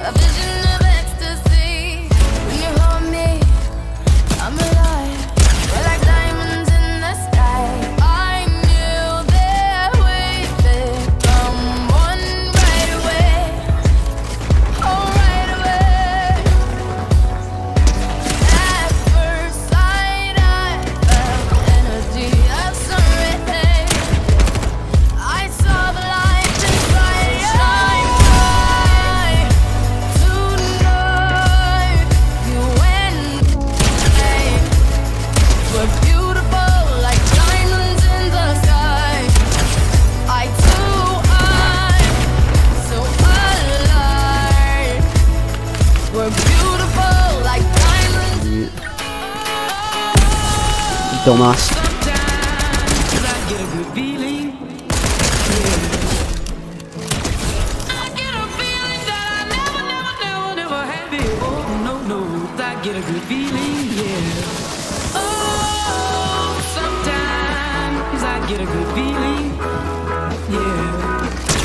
A vision of ecstasy. When you hold me, I'm alive. We're like diamonds in the sky. I knew that we could come on right away. Oh, right away. At first sight, I felt energy of sun rays. I saw the light inside shine bright tonight. You and I were beautiful like diamonds in the sky. I too am so alive. We're beautiful like diamonds. Dumbass. Sometimes I get a good feeling. I get a feeling that I never had before. No, I get a good feeling, yeah. Oh, sometimes I get a good feeling, yeah.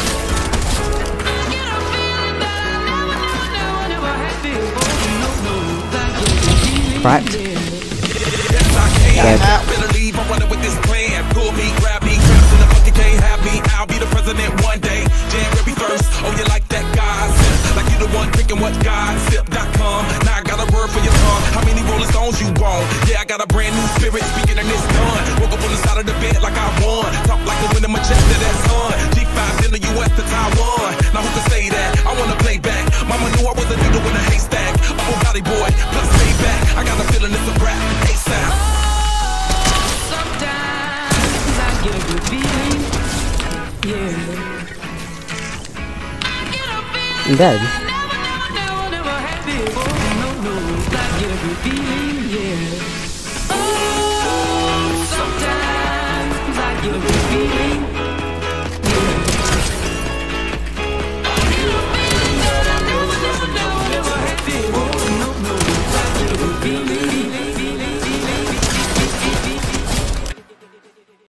I get a feeling that I never had before. No, I get a good feeling, Cracked. yeah. Dead. Better leave, I'm running with this plan. Pull me, grab me, traps in the bucket, can't have me. I'll be the president one day, January 1st. Oh, you like that gossip? Like you the one drinking what gossip.com. Now I got a word for your tongue. How many Rolling Stones you want? Yeah, I got a brand new spirit, speaking and it's done. Woke up on the side of the bed like I won. Talk like the wind in my chest, that's on. G5 in the US to Taiwan. Now who can say that? I wanna play back. Mama knew I was a needle in a haystack. A whole body boy, plus stay back. I got a feeling it's a rap. ASAP. Sometimes I get a good feeling, yeah. I'm dead. Never had before. No, I get a good feeling, yeah. Oh,